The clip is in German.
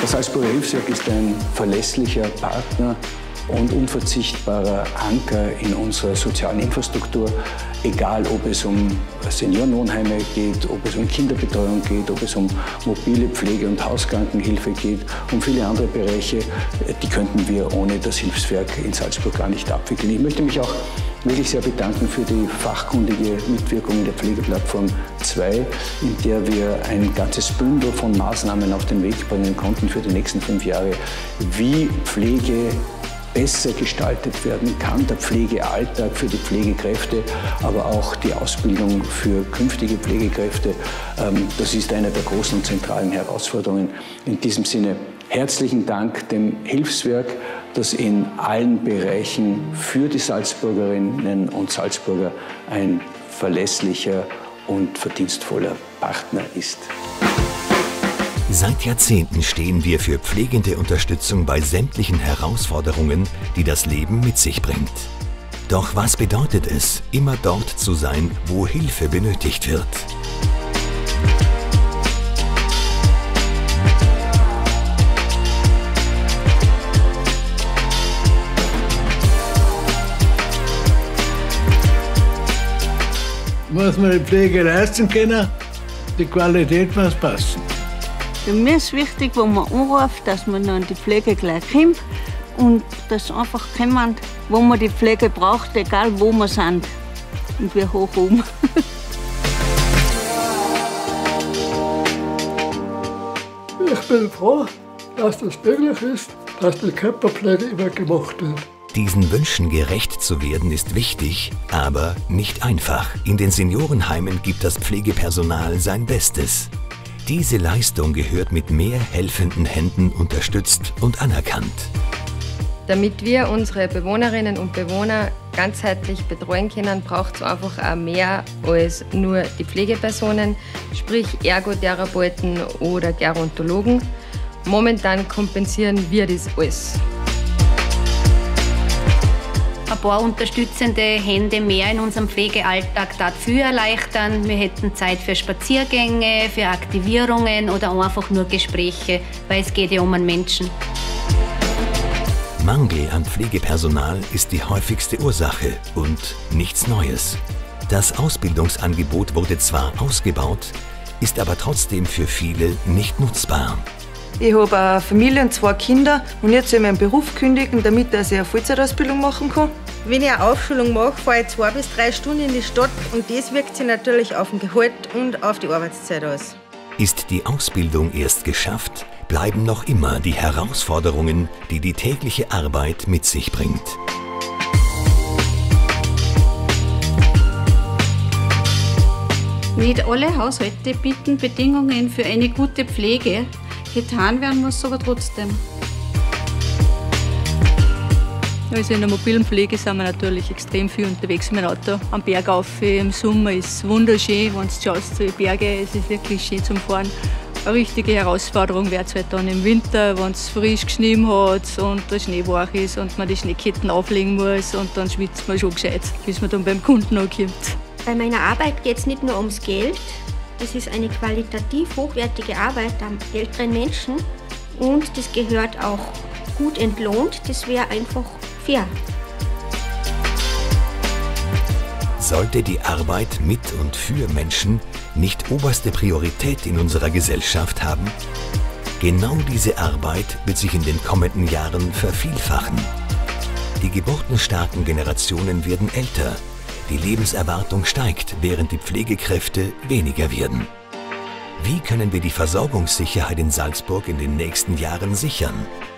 Das Salzburger Hilfswerk ist ein verlässlicher Partner und unverzichtbarer Anker in unserer sozialen Infrastruktur, egal ob es um Seniorenwohnheime geht, ob es um Kinderbetreuung geht, ob es um mobile Pflege- und Hauskrankenhilfe geht, um viele andere Bereiche, die könnten wir ohne das Hilfswerk in Salzburg gar nicht abwickeln. Ich möchte mich auch wirklich sehr bedanken für die fachkundige Mitwirkung in der Pflegeplattform 2, in der wir ein ganzes Bündel von Maßnahmen auf den Weg bringen konnten für die nächsten 5 Jahre, wie Pflege besser gestaltet werden kann, der Pflegealltag für die Pflegekräfte, aber auch die Ausbildung für künftige Pflegekräfte. Das ist eine der großen und zentralen Herausforderungen. In diesem Sinne herzlichen Dank dem Hilfswerk, das in allen Bereichen für die Salzburgerinnen und Salzburger ein verlässlicher und verdienstvoller Partner ist. Seit Jahrzehnten stehen wir für pflegende Unterstützung bei sämtlichen Herausforderungen, die das Leben mit sich bringt. Doch was bedeutet es, immer dort zu sein, wo Hilfe benötigt wird? Muss man die Pflege leisten können, die Qualität muss passen. Für mich ist wichtig, wenn man anruft, dass man dann die Pflege gleich kommt und dass einfach kommen, wo man die Pflege braucht, egal wo wir sind und wie hoch oben. Ich bin froh, dass das möglich ist, dass die Körperpflege immer gemacht wird. Diesen Wünschen gerecht zu werden ist wichtig, aber nicht einfach. In den Seniorenheimen gibt das Pflegepersonal sein Bestes. Diese Leistung gehört mit mehr helfenden Händen unterstützt und anerkannt. Damit wir unsere Bewohnerinnen und Bewohner ganzheitlich betreuen können, braucht es einfach auch mehr als nur die Pflegepersonen, sprich Ergotherapeuten oder Gerontologen. Momentan kompensieren wir das alles. Ein paar unterstützende Hände mehr in unserem Pflegealltag dafür erleichtern. Wir hätten Zeit für Spaziergänge, für Aktivierungen oder einfach nur Gespräche, weil es geht ja um einen Menschen. Mangel an Pflegepersonal ist die häufigste Ursache und nichts Neues. Das Ausbildungsangebot wurde zwar ausgebaut, ist aber trotzdem für viele nicht nutzbar. Ich habe eine Familie und 2 Kinder und jetzt soll ich meinen Beruf kündigen, damit ich eine Vollzeitausbildung machen kann. Wenn ich eine Aufschulung mache, fahre ich 2 bis 3 Stunden in die Stadt und das wirkt sich natürlich auf den Gehalt und auf die Arbeitszeit aus. Ist die Ausbildung erst geschafft, bleiben noch immer die Herausforderungen, die die tägliche Arbeit mit sich bringt. Nicht alle Haushalte bieten Bedingungen für eine gute Pflege. Getan werden muss aber trotzdem. Also in der mobilen Pflege sind wir natürlich extrem viel unterwegs mit dem Auto. Am Berg rauf, im Sommer ist es wunderschön, wenn du schaust, die Berge, es ist wirklich schön zum Fahren. Eine richtige Herausforderung wird es halt dann im Winter, wenn es frisch geschnien hat und der Schnee wach ist und man die Schneeketten auflegen muss und dann schwitzt man schon gescheit, bis man dann beim Kunden ankommt. Bei meiner Arbeit geht es nicht nur ums Geld. Das ist eine qualitativ hochwertige Arbeit an älteren Menschen und das gehört auch gut entlohnt. Das wäre einfach fair. Sollte die Arbeit mit und für Menschen nicht oberste Priorität in unserer Gesellschaft haben? Genau diese Arbeit wird sich in den kommenden Jahren vervielfachen. Die geburtenstarken Generationen werden älter. Die Lebenserwartung steigt, während die Pflegekräfte weniger werden. Wie können wir die Versorgungssicherheit in Salzburg in den nächsten Jahren sichern?